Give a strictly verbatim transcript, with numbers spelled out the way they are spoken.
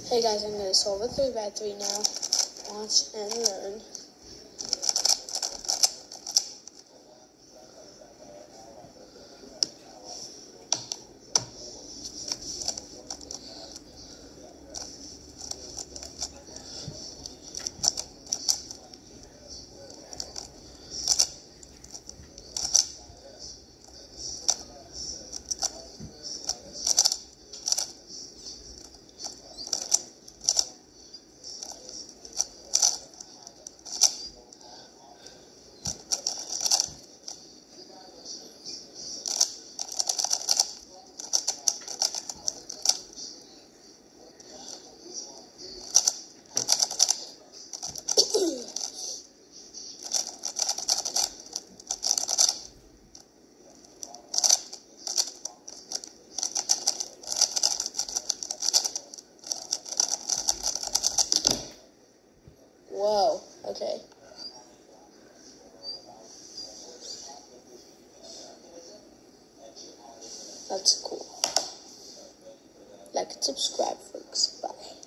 Hey guys, I'm gonna solve a three by three now. Watch and learn. Whoa, okay. That's cool. Like and subscribe, folks. Bye.